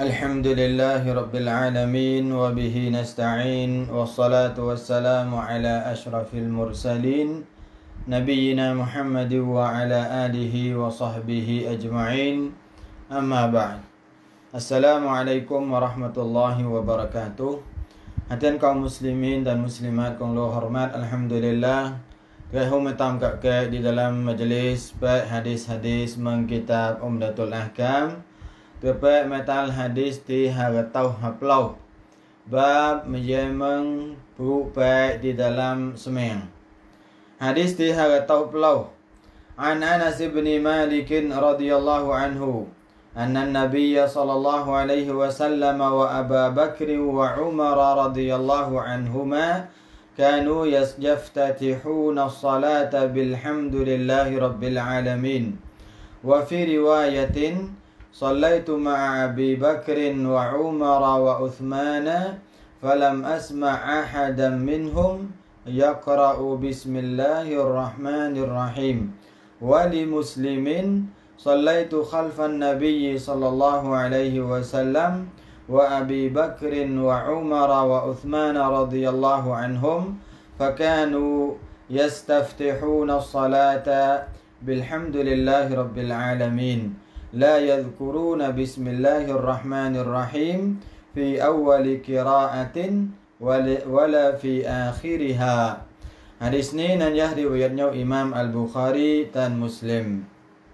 Alhamdulillahi Rabbil Alamin wa bihi nasta'in wassalatu wassalamu ala ashrafil mursalin Nabiyyina Muhammad wa ala alihi wa sahbihi ajma'in Amma ba'd. Assalamualaikum warahmatullahi wabarakatuh. Hadirin kaum muslimin dan muslimat kong lo hormat, Alhamdulillah Kehumatam kakek di dalam majlis hadis-hadis mengkitab Umdatul Ahkam Kepada metal hadis di haratau haplau Bab menjemeng berupai di dalam semeng. Hadis di haratau haplau An Anas bin Malik radhiyallahu anhu Anna Nabiya sallallahu alaihi wasallam wa Aba Bakr wa Umar radhiyallahu anhuma Kanu yaftatihuna as-salata bilhamdulillahi rabbil alamin. Wa fi riwayatin صليت مع أبي بكر وعمر وعثمان فلم أسمع أحدا منهم يقرأ بسم الله الرحمن الرحيم ولمسلم صليت خلف النبي صلى الله عليه وسلم وأبي بكر وعمر وعثمان رضي الله عنهم فكانوا يستفتحون الصلاة بالحمد لله رب العالمين لا يذكرون بسم الله الرحمن الرحيم في أول قراءة ولا في آخرها. Hadis ini nanjah riwayatnya Imam Al-Bukhari dan Muslim.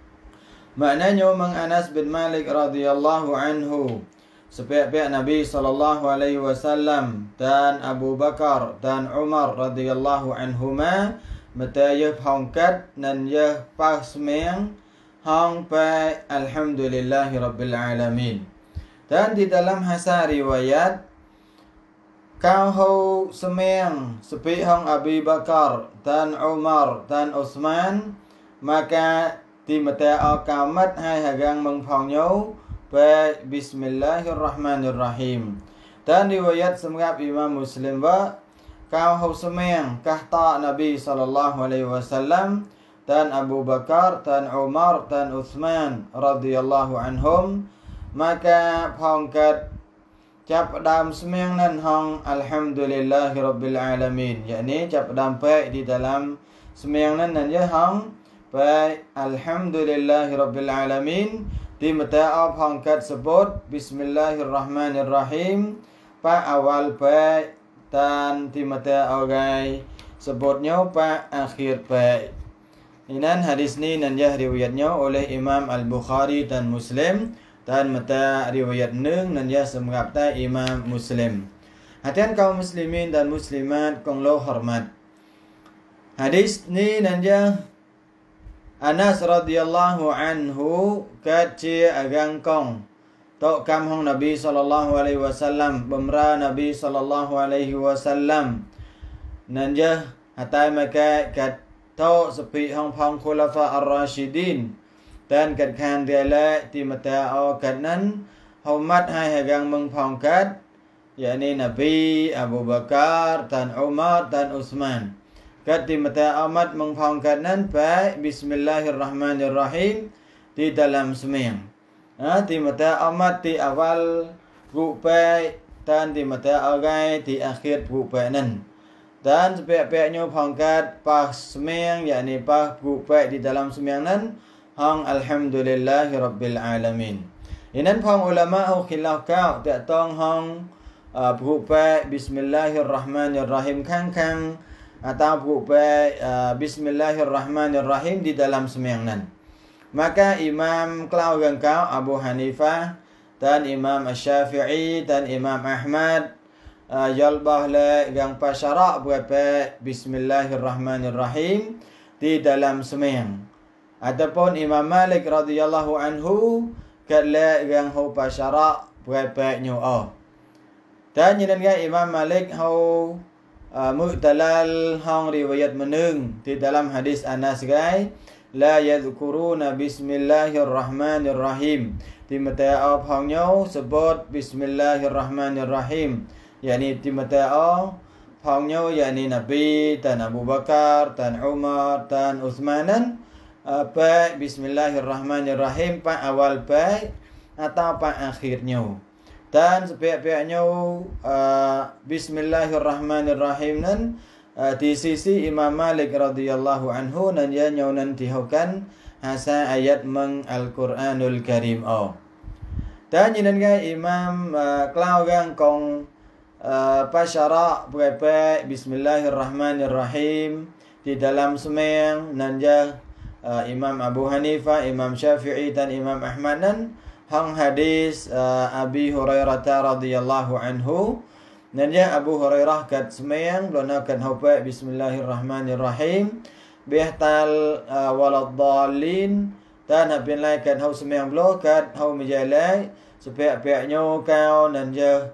Maknanya Mang Anas bin Malik radhiyallahu anhu sepiak-piak Nabi sallallahu alaihi wasallam dan Abu Bakar dan Umar radhiyallahu anhuma metayah hongkat nan yah pasmeng hang pai alhamdulillahi rabbil alamin. Dan di dalam hasa riwayat kau ho semeng sepi hang Abi Bakar dan Umar dan Utsman maka di mata akamat hai hagang mengphang nhau pai bismillahirrahmanirrahim. Dan riwayat semengap Imam Muslim wa kau ho semeng kahta Nabi sallallahu alaihi wasallam dan Abu Bakar dan Umar dan Utsman radhiyallahu anhum maka phongkat cap dam semeng nan hong alhamdulillahi rabbil alamin, yakni cap dam pai di dalam semeng nan ya hong pai alhamdulillahi rabbil alamin di mata phongkat sebut bismillahirrahmanirrahim pa awal pai dan di mata ogai sebutnya pa akhir pai. Inan hadis ni nanjah riwayatnya oleh Imam Al-Bukhari dan Muslim dan mata riwayat nung nanjah semengapta Imam Muslim. Hadirin kaum muslimin dan muslimat kong lo hormat. Hadis ni nanjah Anas radhiyallahu anhu kaci agang kong tok kam hong Nabi sallallahu alaihi wasallam bemra Nabi sallallahu alaihi wasallam nanjah hatai maka kat tau sepi hong phang khulafa ar-rasyidin dan kat khan dia la ti mata au kanan hormat hai hagang meng phang kat yakni Nabi Abu Bakar dan Umar dan Utsman kat ti mata amat meng phang kanan pa bismillahirrahmanirrahim di dalam semeng ti mata amat ti awal rupai dan ti mata agai ti akhir rupai nan. Dan sepiak-piaknya phongkat pas semeng yakni pas rupai di dalam semeng nan hang alhamdulillahi rabbil alamin. Inan phong ulama au khilaf kau tak tong hang rupai bismillahirrahmanirrahim kang atau rupai bismillahirrahmanirrahim di dalam semeng nan. Maka Imam klau gangkau Abu Hanifah dan Imam Asy-Syafi'i dan Imam Ahmad yalbah le gang pasyarak berapa bismillahirrahmanirrahim di dalam semeng. Ataupun Imam Malik radhiyallahu anhu kat le gang ho pasyarak berapa nyo'ah. Dan jenengan Imam Malik ho mu'talal hang riwayat menung di dalam hadis Anas gai la yadhkuruna bismillahirrahmanirrahim. Di mata au hangnya sebut bismillahirrahmanirrahim. yakni di mata phangnya yakni Nabi dan Abu Bakar dan Umar dan Utsmanan pa bismillahirrahmanirrahim pa awal pa atau pa akhirnya. tan sepiak-piaknya Bismillahirrahmanirrahim nan di sisi Imam Malik radhiyallahu anhu nan ya nyaunan tihaukan hasa ayat meng Al-Quranul Karim dan jinan ga Imam klau gang kong pasyara bepe Bismillahirrahmanirrahim di dalam semeng nan ja Imam Abu Hanifah, Imam Syafi'i dan Imam Ahmad nan hang hadis Abi Hurairah radhiyallahu anhu nan ja Abu Hurairah kat semeng lona kan haupa Bismillahirrahmanirrahim bihtal waladdallin dan habin lai kan hau semeng blo kat hau mijalai sepiak-piaknya kau nan ja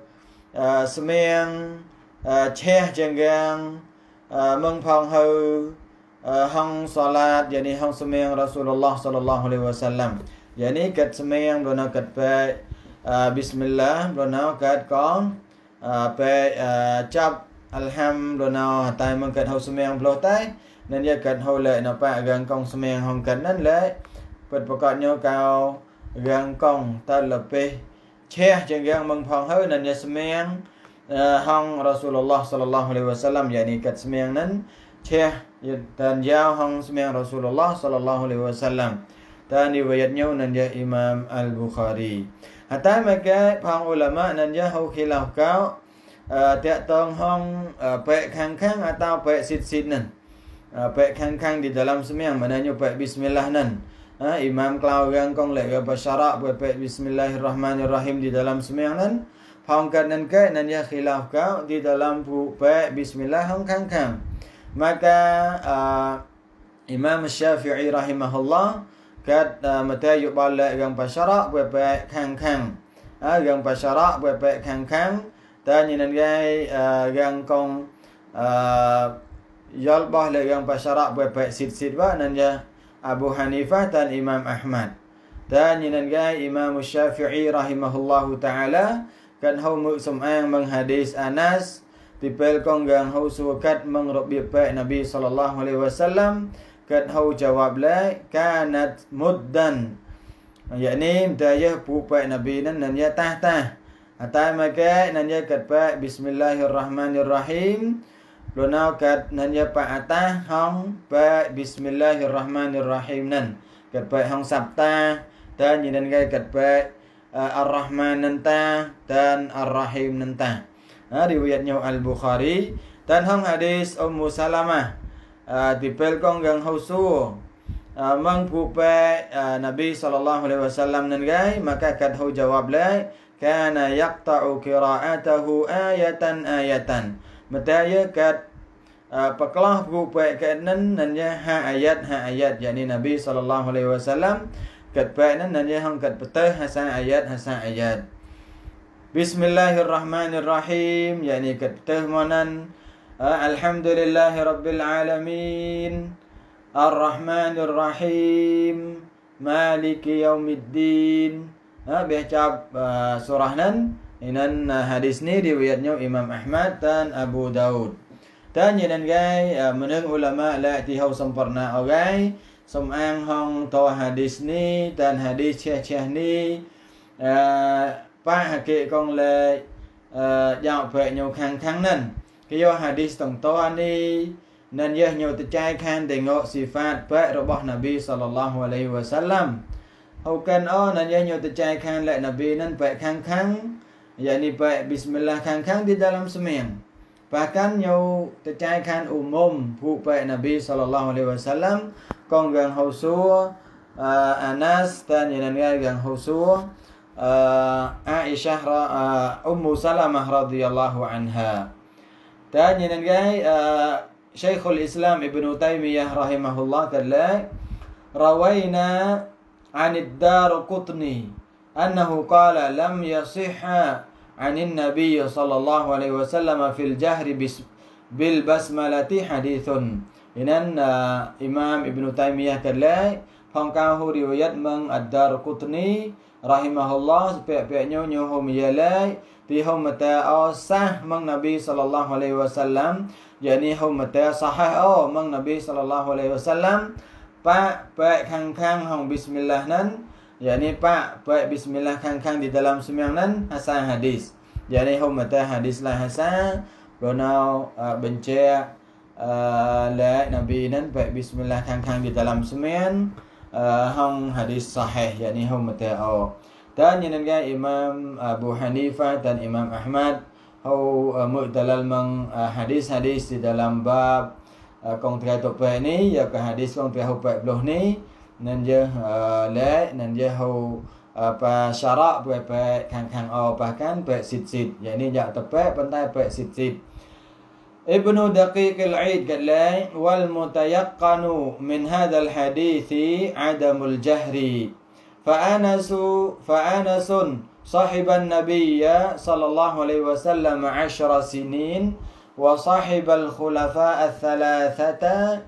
semeng cheh jenggang meng phong hau hang salat yani hang semeng Rasulullah sallallahu alaihi wasallam yani kat semeng lona kat pe bismillah lona kat kong pe cap alhamdulillah tai meng kat hau semeng blo tai nên dia kat hau le napa gang kong semeng hong kat nan le pet pokoknya kau gang kong ta lepe cheh jenggang meng phong hau nan dia semeng hong Rasulullah sallallahu alaihi wasallam yani kat semeng nan cheh dan jauh hang semeng Rasulullah sallallahu alaihi wasallam dan riwayatnya nan dia Imam Al-Bukhari hatta maka phang ulama nan dia hau khilaf kau tak tong hong pe khang-khang atau pe sit-sit nan pe khang-khang di dalam semeng mananya pe bismillah nan Imam klau gang kong le ga syarak pe Bismillahirrahmanirrahim di dalam semeng nan phang kan nan ke nan dia khilaf kau di dalam pe bismillah hong khang-khang maka Imam Syafi'i rahimahullah kat mata yubal gang pasyarak bepe khang-khang gang pasyarak bepe khang-khang dan yinan gai gang kong yalbah le gang pasyarak bepe sit-sit ba nan ya Abu Hanifah dan Imam Ahmad dan yinan gai Imam Syafi'i rahimahullahu taala kan hau mu sum'ang menghadis Anas tipel kong gang hau sukat mengrobi pe Nabi sallallahu alaihi wasallam kat hau jawab la kanat muddan yakni mtayah pu pe Nabi nan ya tah atai maka nan ya kat pe Bismillahirrahmanirrahim lona kat nan ya pa atah hong pe Bismillahirrahmanirrahim nan kat pe hong sabta dan yinan gai kat pe Ar-Rahman nan ta dan Ar-Rahim nan ta riwayatnya Al-Bukhari dan hang hadis Ummu Salamah tipel kong gang hausu mang pupe Nabi sallallahu alaihi wasallam nan gai maka kad hau jawab la kana yaqta'u qira'atahu ayatan mataya kad paklah pupe kanan nan ya ha ayat yani Nabi sallallahu alaihi wasallam kad pe nan ya hang kad petah hasa ayat Bismillahirrahmanirrahim yani kat monan alhamdulillahi rabbil alamin arrahmanirrahim maliki yaumiddin bicap surah nan inan hadis ni riwayatnya Imam Ahmad dan Abu Daud dan yinan gai meneng ulama la tihau sempurna ogai somang hong to hadis ni dan hadis ceh ni pa hake kong le dạo về nhiều khang nan cái do hadis tong to ni nan ye nhiều tự trai khan để ngộ sifat pe robah Nabi sallallahu alaihi wasallam hau kan nan ye nhiều tự trai khan le Nabi nan pe khang yakni pe bismillah khang di dalam semeng bahkan nhiều tự trai khan umum pu pe Nabi sallallahu alaihi wasallam kong gang hau su Anas dan yang gang hau su Aisyah Ummu Salamah radhiyallahu anha dan yang gai Syekhul Islam Ibnu Taimiyah rahimahullah kala rawaina 'an ad-Darqutni annahu qala lam yasihha 'an an-nabiy sallallahu alaihi wasallam fil jahri bil basmalati hadithun inan Imam Ibnu Taimiyah kala phangkau riwayat meng ad-Darqutni rahimahullah sepiak-piaknya nyoho miyalai ti hom mata sah mang Nabi sallallahu alaihi wasallam yakni hom mata sahih mang Nabi sallallahu alaihi wasallam pa khang hong bismillah nan yakni pak baik bismillah khang di dalam sembahyang nan hasan hadis. Jadi hum mata hadis lah hasan gonau bencak la nabi nan baik bismillah khang di dalam sembahyang hang hadis sahih yakni hum mata dan yang Imam Abu Hanifah dan Imam Ahmad hau mu'talal mang hadis-hadis di dalam bab kong 38 ni ya ke hadis kong 40 ni nan je la nan je hau apa syarak pe khang bahkan pe sit yakni jak tepat pantai pe sit Ibnu Daqiq al-Aid qala wal mutayaqqanu min hadzal hadithi adamul jahri فأنس صاحب النبي صلى الله عليه وسلم 10 سنين وصاحب الخلفاء الثلاثة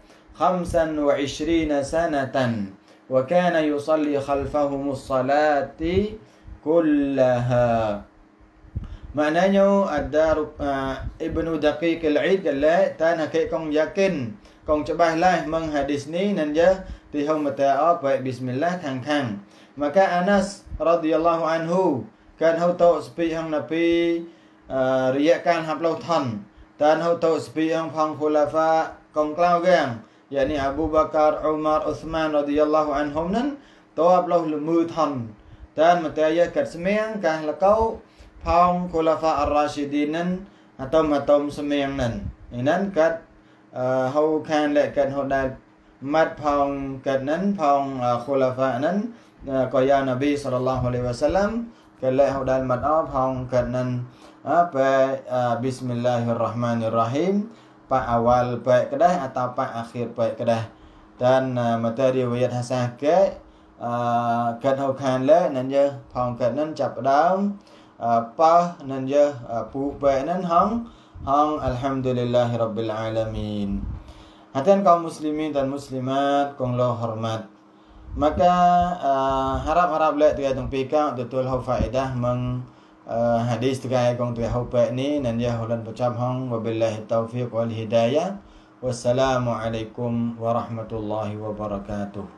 25 سنة وكان يصلي خلفهم الصلاة كلها. Maknanya Ibnu Daqiq al-Aid kala tan hakik kong yakin kong cebahlah meng hadis ni nan je tihau mata baik bismillah khang. Maka Anas radhiyallahu anhu kan hau tau sepi hang nabi riakan haplau thon dan hau tau sepi hang phang khulafa kong klau gang yakni Abu Bakar, Umar, Uthman radhiyallahu anhum nan tau haplau lemu thon dan mataya kat semeng kah lakau phang khulafa ar-rasyidin nan atau matom semeng nan inan kat hau kan lek kan hau dal mat phang kat nan phang khulafa nan kaya Nabi sallallahu alaihi wasallam kala hudal mad'ab hong kanan apa bismillahirrahmanirrahim pak awal pak kedah atau pak akhir pak kedah dan mata riwayat hasan ke kan hau kan le nan je hong kanan chap daum pa nan je pu pak nan hong alhamdulillahirabbil alamin. Hadirin kaum muslimin dan muslimat kong lo hormat. Maka harap lek tiga tung pika betul hau faedah meng hadis tiga kong tiga hau pa ni nan ya hulan pecap hong wabillahi taufiq wal hidayah. Wassalamualaikum warahmatullahi wabarakatuh.